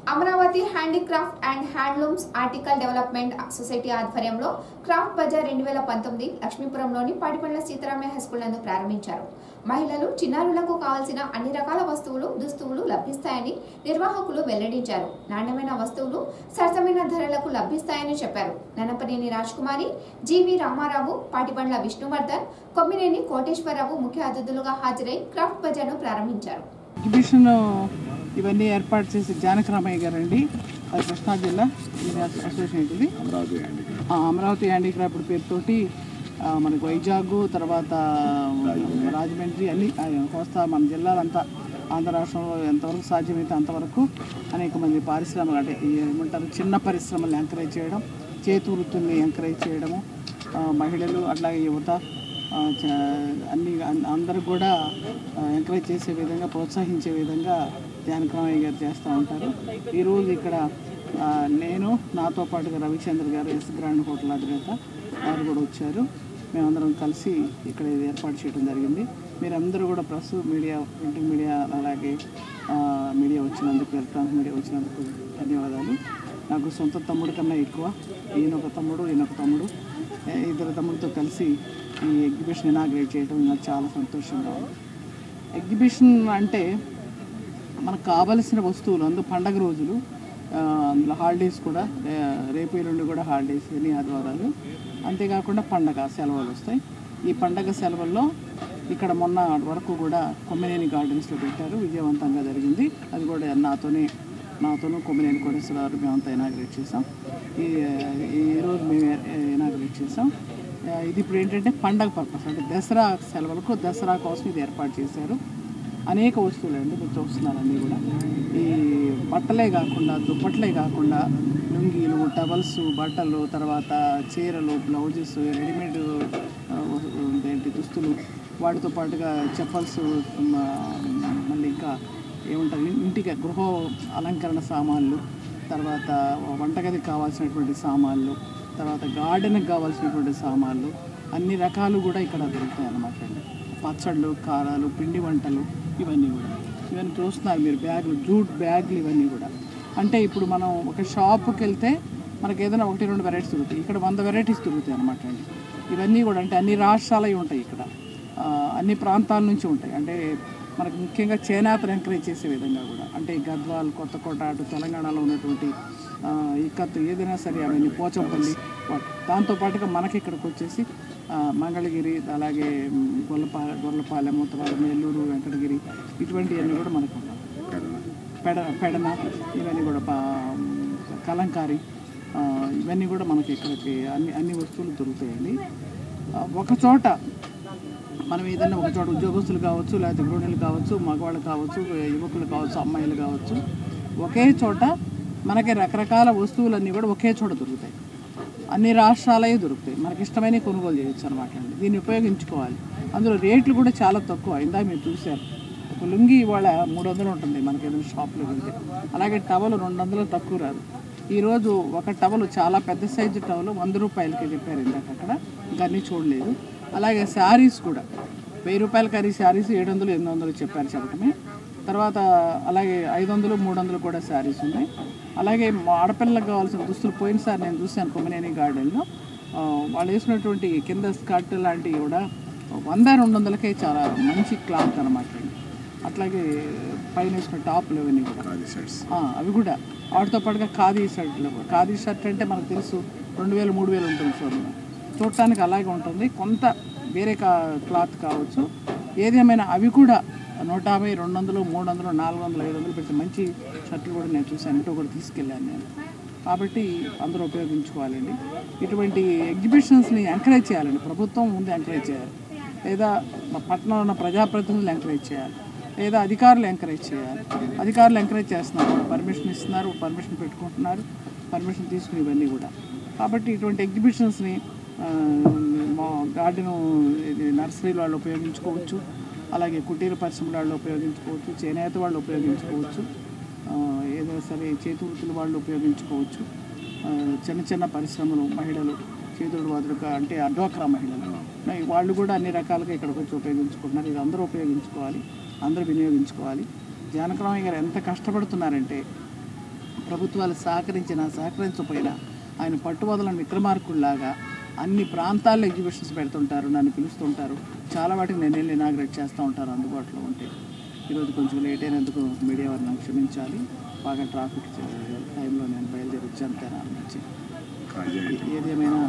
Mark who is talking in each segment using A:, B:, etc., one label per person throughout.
A: Amaravati handicraft and handlooms article development society ఆధ్వర్యంలో craft bazaar 2019 లక్ష్మీపురంలోని Patipandla Sitaramayya high school నందు ప్రారంభించారు. మహిళలు, చిన్నారులకు కావాల్సిన అన్ని రకాల వస్తువులు, దుస్తువులు లభిస్తాయని నిర్వాహకులు వెల్లడించారు. నాణ్యమైన వస్తువులు సరసమైన ధరలకు లభిస్తాయని చెప్పారు. నన్నపనేని రాజ్కుమారి, జీవి రామారావు, పాటిపండ్ల విష్ణువర్ధన్, కొమ్మినేని కోటేశ్వరరావు ముఖ్య అతిథులుగా హాజరై క్రాఫ్ట్ బజార్ను ప్రారంభించారు.
B: ఇవన్నీ ఏర్పాటు చేసి జానకరామయ్య గారండి, అది కృష్ణా జిల్లా అసోసియేషన్ ఇది అమరావతి హ్యాండీక్రాఫ్ట్ పేరుతోటి మనకు వైజాగ్, తర్వాత రాజమండ్రి అన్ని కోస్తా మన జిల్లాలంతా ఆంధ్ర రాష్ట్రంలో ఎంతవరకు సాధ్యమైతే అంతవరకు అనేక మంది పారిశ్రామిక అంటే ఏమంటారు చిన్న పరిశ్రమలు ఎంకరేజ్ చేయడం, చేతి వృత్తుల్ని ఎంకరేజ్ చేయడము, మహిళలు అట్లాగే యువత అన్ని అందరూ కూడా ఎంకరేజ్ చేసే విధంగా, ప్రోత్సహించే విధంగా జానకరామయ్య గారు చేస్తూ ఉంటారు. ఈరోజు ఇక్కడ నేను, నాతో పాటుగా రవిచంద్ర గారు, ఎస్ గ్రాండ్ హోటల్ అధినేత వారు కూడా వచ్చారు. మేమందరం కలిసి ఇక్కడ ఇది ఏర్పాటు చేయడం జరిగింది. మీరందరూ కూడా ప్రెస్ మీడియా, ప్రింట్ మీడియా, అలాగే మీడియా వచ్చినందుకు, ఎలక్ట్రానిక్ మీడియా వచ్చినందుకు ధన్యవాదాలు. నాకు సొంత తమ్ముడు కన్నా ఎక్కువ ఈయనొక తమ్ముడు, ఇద్దరు తమ్ముడితో కలిసి ఈ ఎగ్జిబిషన్ ఇనాగ్రేట్ చేయడం నాకు చాలా సంతోషంగా ఉంది. ఎగ్జిబిషన్ అంటే మనకు కావలసిన వస్తువులు, అందులో పండగ రోజులు, అందులో హాలిడేస్ కూడా, రేపు ఎల్లుండి కూడా హాలిడేస్, ఎన్ని ఆదివారాలు, అంతేకాకుండా పండగ సెలవులు వస్తాయి. ఈ పండగ సెలవుల్లో ఇక్కడ మొన్న వరకు కూడా కొమ్మినేని గార్డెన్స్లో పెట్టారు, విజయవంతంగా జరిగింది. అది కూడా నాతోనూ కొమ్మినేని కోటేశ్వరరావు మేమంతా ఇనాగ్రేట్ చేసాం. ఈరోజు మేము ఇనాగ్రేట్ చేసాం. ఇది ఇప్పుడు ఏంటంటే పండగ పర్పస్, అంటే దసరా సెలవులకు, దసరా కోసం ఇది ఏర్పాటు చేశారు. అనేక వస్తువులు అండి మీరు చూస్తున్నారు. అన్నీ కూడా ఈ బట్టలే కాకుండా, దుప్పట్లే కాకుండా, లుంగీలు, టవల్స్, బట్టలు, తర్వాత చీరలు, బ్లౌజెస్, రెడీమేడ్ ఏంటి దుస్తులు, వాటితో పాటుగా చెప్పల్స్, మళ్ళీ ఇంకా ఏముంటారు ఇంటికి గృహ అలంకరణ సామాన్లు, తర్వాత వంటగదికి కావాల్సినటువంటి సామాన్లు, తర్వాత గార్డెన్కి కావాల్సినటువంటి సామాన్లు, అన్ని రకాలు కూడా ఇక్కడ దొరుకుతాయి అన్నమాట. పచ్చళ్ళు, కారాలు, పిండి వంటలు, ఇవన్నీ చూస్తున్నారు మీరు. బ్యాగులు, జూట్ బ్యాగులు, ఇవన్నీ కూడా. అంటే ఇప్పుడు మనం ఒక షాప్కి వెళ్తే మనకు ఏదైనా 1-2 వెరైటీస్ దొరుకుతాయి, ఇక్కడ 100 వెరైటీస్ దొరుకుతాయి అన్నమాట అండి. ఇవన్నీ కూడా అంటే అన్ని రాష్ట్రాలవి ఉంటాయి ఇక్కడ, అన్ని ప్రాంతాల నుంచి ఉంటాయి. అంటే మనకు ముఖ్యంగా చేనేతను ఎంకరేజ్ చేసే విధంగా కూడా, అంటే గద్వాల్, కొత్తకోట, అటు తెలంగాణలో ఉన్నటువంటి ఇక్కత్తు ఏదైనా సరే అవన్నీ, పోచంపల్లి, దాంతోపాటుగా మనకి ఇక్కడికి వచ్చేసి మంగళగిరి, అలాగే గొల్లపాలెం, తర్వాత నెల్లూరు, వెంకటగిరి, ఇటువంటివన్నీ కూడా మనకు ఉన్నాయి. పెడన, ఇవన్నీ కూడా కలంకారీ, ఇవన్నీ కూడా మనకి ఇక్కడికి అన్ని వస్తువులు దొరుకుతాయండి. ఒకచోట మనం ఏదైనా ఒకచోట ఉద్యోగస్తులు కావచ్చు, లేకపోతే గృహిణులు కావచ్చు, మగవాళ్ళు కావచ్చు, యువకులు కావచ్చు, అమ్మాయిలు కావచ్చు, ఒకే చోట మనకి రకరకాల వస్తువులన్నీ కూడా ఒకే చోట దొరుకుతాయి. అన్ని రాష్ట్రాలే దొరుకుతాయి, మనకి ఇష్టమైన కొనుగోలు చేయొచ్చు అనమాట అండి. దీన్ని ఉపయోగించుకోవాలి. అందులో రేట్లు కూడా చాలా తక్కువ. ఇందాక మీరు చూశారు, ఒక లుంగి ఇవాళ 300 ఉంటుంది మనకి ఏదైనా షాప్లో వెళ్తే. అలాగే టవల్ 200 తక్కువ రాదు. ఈరోజు ఒక టవల్, చాలా పెద్ద సైజు టవల్ 100 రూపాయలకి చెప్పారు ఇందాక, అక్కడ ఇంకా అన్నీ చూడలేదు. అలాగే శారీస్ కూడా 1000 రూపాయల ఖరీ శారీస్ 700, 800 చెప్పారు చెప్పటమే. తర్వాత అలాగే 500, 300 కూడా శారీస్ ఉన్నాయి. అలాగే ఆడపిల్లలకు కావాల్సిన దుస్తులు పోయినసారి నేను చూశాను కొమ్మినేని గార్డెన్లో, వాళ్ళు వేసినటువంటి కింద స్కర్ట్ లాంటివి కూడా 100-200కే చాలా మంచి క్లాత్ అనమాట. అట్లాగే పైన వేసిన టాప్లు ఇవన్నీ కూడా అవి కూడా, వాటితో పాటుగా ఖాదీ షర్ట్లు. ఖాదీ షర్ట్ అంటే మనకు తెలుసు 2000-3000 ఉంటుంది. చూడటానికి అలాగే ఉంటుంది. కొంత వేరే క్లాత్ కావచ్చు, ఏదేమైనా అవి కూడా 150, 200, 300, 400, 500 పెట్టి మంచి షర్ట్లు కూడా నేను చూశాను. ఇంట్లో కూడా తీసుకెళ్ళాను నేను. కాబట్టి అందరూ ఉపయోగించుకోవాలండి. ఇటువంటి ఎగ్జిబిషన్స్ని ఎంకరేజ్ చేయాలండి. ప్రభుత్వం ముందు ఎంకరేజ్ చేయాలి, లేదా పట్టణంలో ఉన్న ప్రజాప్రతినిధులు ఎంకరేజ్ చేయాలి, లేదా అధికారులు ఎంకరేజ్ చేయాలి. అధికారులు ఎంకరేజ్ చేస్తున్నారు, పర్మిషన్ ఇస్తున్నారు, పర్మిషన్ పెట్టుకుంటున్నారు, పర్మిషన్ తీసుకుని ఇవన్నీ కూడా. కాబట్టి ఇటువంటి ఎగ్జిబిషన్స్ని గార్డెను, నర్సరీలు వాళ్ళు ఉపయోగించుకోవచ్చు, అలాగే కుటీర పరిశ్రమల వాళ్ళు ఉపయోగించుకోవచ్చు, చేనేత వాళ్ళు ఉపయోగించుకోవచ్చు, ఏదైనా సరే చేతి వృత్తుల వాళ్ళు ఉపయోగించుకోవచ్చు, చిన్న పరిశ్రమలు, మహిళలు, చేతుడు వాదులుగా అంటే డ్వాక్రా మహిళలు వాళ్ళు కూడా అన్ని రకాలుగా ఇక్కడికి వచ్చి ఉపయోగించుకుంటున్నారు. ఇది అందరూ ఉపయోగించుకోవాలి, అందరూ వినియోగించుకోవాలి. జానకరామయ్య గారు ఎంత కష్టపడుతున్నారంటే ప్రభుత్వాలు సహకరించకపోయినా ఆయన పట్టువదలని విక్రమార్కుల్లాగా అన్ని ప్రాంతాల్లో ఎగ్జిబిషన్స్ పెడుతుంటారు, నన్ను పిలుస్తుంటారు. చాలా వాటికి నేను వెళ్ళి ఇనాగ్రేట్ చేస్తూ ఉంటాను అందుబాటులో ఉంటే. ఈరోజు కొంచెం లేట్ అయినందుకు మీడియా వారిని క్షమించాలి. బాగా ట్రాఫిక్ టైంలో నేను బయలుదేరి వచ్చాను తెనాలి నుంచి. ఏదేమైనా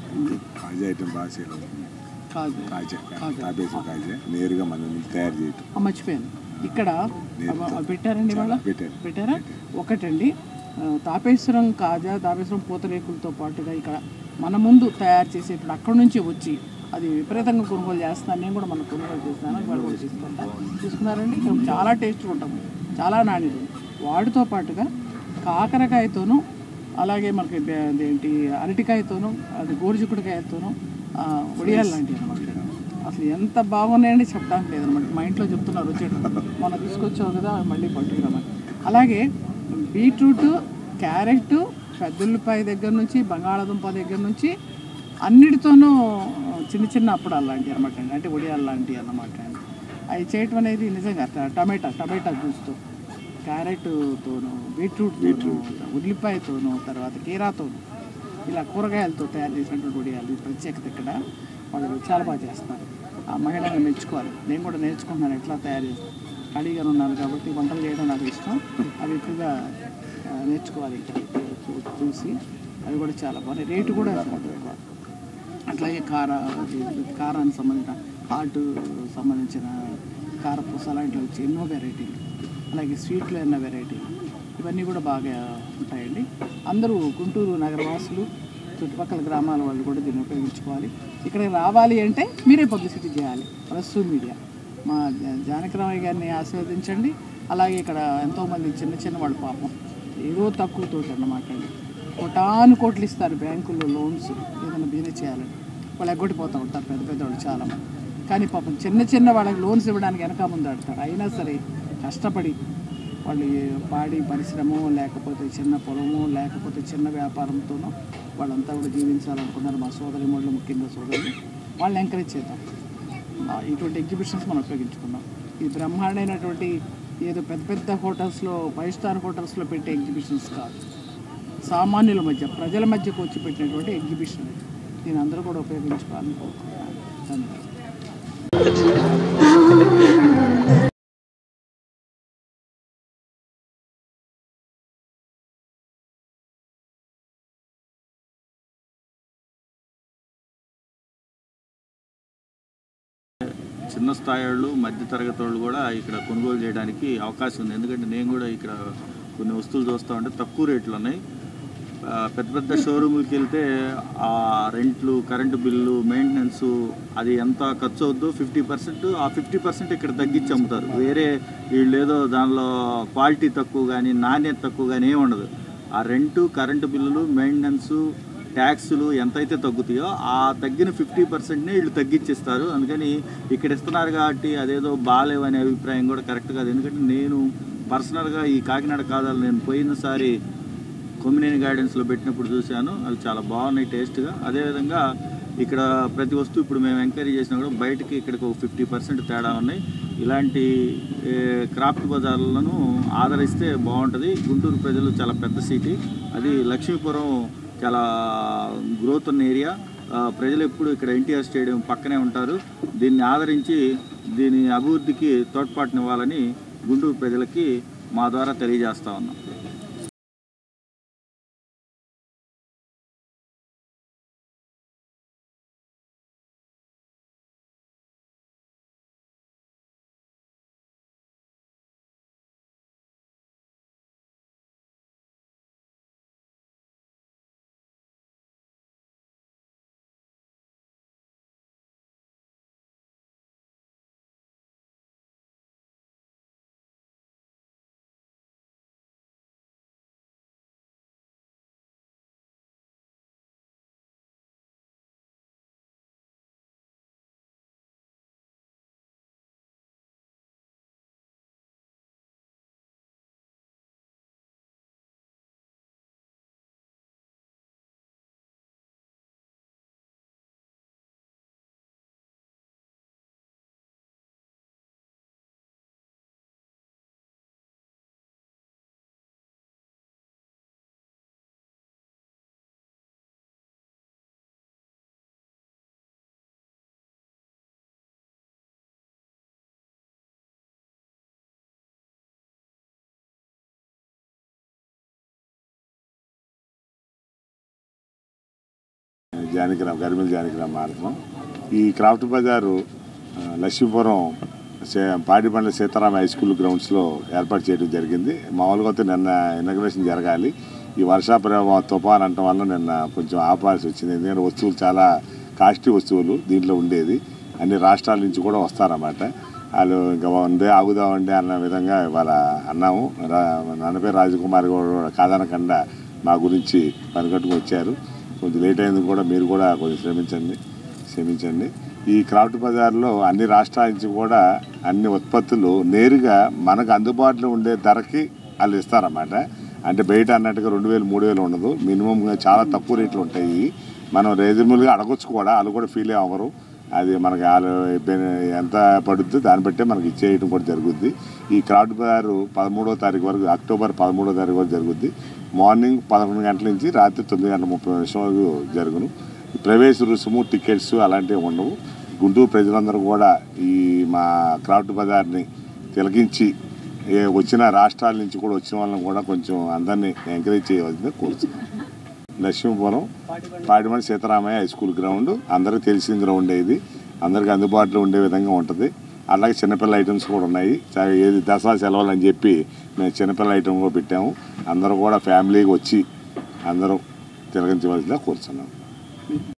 C: నేరుగా మనం తయారు చేయటం
B: మర్చిపోయాను. ఇక్కడ పెట్టారండి, ఇవాళ పెట్టారా? ఒకటండి, తాపేశ్వరం కాజా, తాపేశ్వరం పూతరేకులతో పాటుగా ఇక్కడ మన ముందు తయారు చేసి ఇప్పుడు అక్కడి నుంచి వచ్చి అది విపరీతంగా కొనుగోలు చేస్తున్నాను. నేను కూడా మనం కొనుగోలు చేస్తున్నాను, వాళ్ళు కూడా తీసుకున్నారండి. ఇక్కడ చాలా టేస్ట్గా ఉంటాము, చాలా నాణ్యత. వాటితో పాటుగా కాకరకాయతోనూ అలాగే మనకి అదేంటి అరటికాయతోనూ అది గోరుచిక్కుడుకాయతోనూ వడియాలు లాంటివి అనమాట. అసలు ఎంత బాగున్నాయండి చెప్పడానికి లేదనమాట. మా ఇంట్లో చెప్తున్నారు వచ్చేటప్పుడు, మనం తీసుకొచ్చావు కదా మళ్ళీ పట్టుకురామని. అలాగే బీట్రూట్, క్యారెట్, పెద్దల్లిపాయ దగ్గర నుంచి బంగాళాదుంప దగ్గర నుంచి అన్నిటితోనూ చిన్న చిన్న అప్పడాలు లాంటివి అనమాట అండి, అంటే వడియాలు లాంటివి అన్నమాట అండి. అవి చేయటం అనేది నిజంగా టమాటా జ్యూస్తో, క్యారెట్తోనూ, బీట్రూట్తోనూ, ఉల్లిపాయతోనూ, తర్వాత కీరాతోనూ, ఇలా కూరగాయలతో తయారు చేసినటువంటి వడియాలు ప్రత్యేకత. ఇక్కడ వాళ్ళు చాలా బాగా చేస్తారు. ఆ మహిళలను మెచ్చుకోవాలి. నేను కూడా నేర్చుకుంటున్నాను ఎట్లా తయారు చేస్తాను. ఖాళీగా ఉన్నాను కాబట్టి వంటలు చేయడం నాకు ఇష్టం. అవి ఎక్కువగా నేర్చుకోవాలి ఇక్కడ చూసి. అవి కూడా చాలా బాగున్నాయి, రేటు కూడా ఎక్కువ. అట్లాగే కారానికి సంబంధించిన హాట్ సంబంధించిన కారపూస అలాంటివి వచ్చి ఎన్నో వెరైటీలు, అలాగే స్వీట్లో ఎన్నో వెరైటీలు, ఇవన్నీ కూడా బాగా ఉంటాయండి. అందరూ గుంటూరు నగరవాసులు, చుట్టుపక్కల గ్రామాల వాళ్ళు కూడా దీన్ని ఉపయోగించుకోవాలి. ఇక్కడికి రావాలి అంటే మీరే పబ్లిసిటీ చేయాలి, ప్రెస్ మీడియా. మా జానకిరామయ్య గారిని ఆశీర్వదించండి. అలాగే ఇక్కడ ఎంతోమంది చిన్న వాళ్ళు పాపం ఏదో తక్కువతో అన్నమాట అండి, కోట్లు ఇస్తారు బ్యాంకుల్లో లోన్స్ ఏదైనా బిజినెస్ చేయాలని. వాళ్ళు ఎగ్గొట్టిపోతూ ఉంటారు పెద్దవాళ్ళు చాలామంది. కానీ పాపం చిన్న వాళ్ళకి లోన్స్ ఇవ్వడానికి వెనక ముందు ఆడతారు. అయినా సరే కష్టపడి వాళ్ళు పాడి పరిశ్రమ లేకపోతే చిన్న పొలము లేకపోతే చిన్న వ్యాపారంతోనో వాళ్ళంతా కూడా జీవించాలనుకున్నారు. మా సోదరిమణులు, ముఖ్యంగా సోదరులు, వాళ్ళని ఎంకరేజ్ చేద్దాం. ఇటువంటి ఎగ్జిబిషన్స్ మనం ఉపయోగించుకున్నాం. ఇది బ్రహ్మాండమైనటువంటి ఏదో పెద్ద హోటల్స్లో, 5 స్టార్ హోటల్స్లో పెట్టే ఎగ్జిబిషన్స్ కాదు, సామాన్యుల మధ్య, ప్రజల మధ్యకు వచ్చి పెట్టినటువంటి ఎగ్జిబిషన్. దీన్ని అందరూ కూడా ఉపయోగించుకోవాలని కోరుకుంటున్నాను. ధన్యవాదాలు.
D: చిన్న స్థాయి వాళ్ళు, మధ్యతరగతి వాళ్ళు కూడా ఇక్కడ కొనుగోలు చేయడానికి అవకాశం ఉంది. ఎందుకంటే నేను కూడా ఇక్కడ కొన్ని వస్తువులు చూస్తూ ఉంటే తక్కువ రేట్లు ఉన్నాయి. పెద్ద షోరూములకి వెళ్తే ఆ రెంట్లు, కరెంటు బిల్లు, మెయింటెనెన్స్ అది ఎంత ఖర్చు అవుద్దో 50%, ఆ 50% ఇక్కడ తగ్గించి అమ్ముతారు. వేరే వీళ్ళు ఏదో దానిలో క్వాలిటీ తక్కువ కానీ నాణ్యత తక్కువ కానీ ఏమి ఉండదు. ఆ రెంటు, కరెంటు బిల్లులు, మెయింటెనెన్స్, ట్యాక్సులు ఎంతైతే తగ్గుతాయో ఆ తగ్గిన 50%నే వీళ్ళు తగ్గించిస్తారు. అందుకని ఇక్కడ ఇస్తున్నారు కాబట్టి అదేదో బాగాలేవనే అభిప్రాయం కూడా కరెక్ట్ కాదు. ఎందుకంటే నేను పర్సనల్గా ఈ కాకినాడ కాదాలు నేను పోయినసారి కొమ్మినేని గార్డెన్స్లో పెట్టినప్పుడు చూశాను. అవి చాలా బాగున్నాయి టేస్ట్గా. అదేవిధంగా ఇక్కడ ప్రతి వస్తువు ఇప్పుడు మేము ఎంక్వైరీ చేసినా కూడా బయటకి ఇక్కడికి ఒక 50% తేడా ఉన్నాయి. ఇలాంటి క్రాఫ్ట్ బజార్లను ఆదరిస్తే బాగుంటుంది. గుంటూరు ప్రజలు చాలా పెద్ద సిటీ, అది లక్ష్మీపురం చాలా గ్రోత్ ఉన్న ఏరియా. ప్రజలు ఎప్పుడు ఇక్కడ ఎన్టీఆర్ స్టేడియం పక్కనే ఉంటారు. దీన్ని ఆదరించి దీని అభివృద్ధికి తోడ్పాటునివ్వాలని గుంటూరు ప్రజలకి మా ద్వారా తెలియజేస్తా ఉన్నాం.
C: గరిమెల్ జానకిరామ్ మారుతున్నాం. ఈ craft bazaar Lakshmipuram Padipandla Sitarama high school గ్రౌండ్స్లో ఏర్పాటు చేయడం జరిగింది. మామూలుగా అయితే నిన్న ఇనాగ్రేషన్ జరగాలి. ఈ వర్షాప్రభావం తుఫాన్ అనటం వల్ల నిన్న కొంచెం ఆపాల్సి వచ్చింది. ఎందుకంటే వస్తువులు చాలా కాస్ట్లీ వస్తువులు దీంట్లో ఉండేది. అన్ని రాష్ట్రాల నుంచి కూడా వస్తారన్నమాట. వాళ్ళు ఇంకా ఆగుదామండి అన్న విధంగా ఇవాళ అన్నాము. నాన్న పేరు రాజకుమార్ కూడా కాదనకుండా మా గురించి పనికట్టుకు వచ్చారు. కొంచెం లేట్ అయింది కూడా, మీరు కూడా కొంచెం క్షమించండి. ఈ క్రాఫ్ట్ బజార్లో అన్ని రాష్ట్రాల నుంచి కూడా అన్ని ఉత్పత్తులు నేరుగా మనకు అందుబాటులో ఉండే ధరకి వాళ్ళు ఇస్తారన్నమాట. అంటే బయట అన్నట్టుగా 2000, 3000 ఉండదు. మినిమంగా చాలా తక్కువ రేట్లు ఉంటాయి. మనం రీజనబుల్గా అడగొచ్చు కూడా, వాళ్ళు కూడా ఫీల్ అవ్వరు. అది మనకి వాళ్ళు ఎంత పడుద్దో దాన్ని బట్టే మనకి ఇచ్చేయడం కూడా జరుగుద్ది. ఈ క్రాఫ్ట్ బజారు 13వ తారీఖు వరకు, అక్టోబర్ 13వ తారీఖు వరకు జరుగుద్ది. మార్నింగ్ 11 గంటల నుంచి రాత్రి 9:30 వరకు జరుగును. ప్రవేశ రుసుము, టికెట్స్ అలాంటివి ఉండవు. గుంటూరు ప్రజలందరూ కూడా ఈ మా క్రాఫ్ట్ బజార్ని తిలకించి వచ్చిన రాష్ట్రాల నుంచి కూడా వచ్చిన వాళ్ళని కూడా కొంచెం అందరినీ ఎంకరేజ్ చేయవలసిందే కోరుతున్నాం. Lakshmipuram Padipandla Sitaramayya high school ground అందరికీ తెలిసిన గ్రౌండ్. ఇది అందరికీ అందుబాటులో ఉండే విధంగా ఉంటుంది. అలాగే చిన్నపిల్లల ఐటమ్స్ కూడా ఉన్నాయి. ఏది దసరా సెలవులు అని చెప్పి మేము చిన్నపిల్లల ఐటమ్ కూడా పెట్టాము. అందరూ కూడా ఫ్యామిలీకి వచ్చి అందరూ తిలకించవలసిందిగా కోరుతున్నాం.